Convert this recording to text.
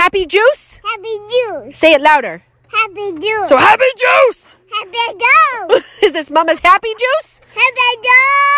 happy juice? Happy juice. Say it louder. Happy juice. So happy juice! Happy juice. Is this Mama's happy juice? Happy juice.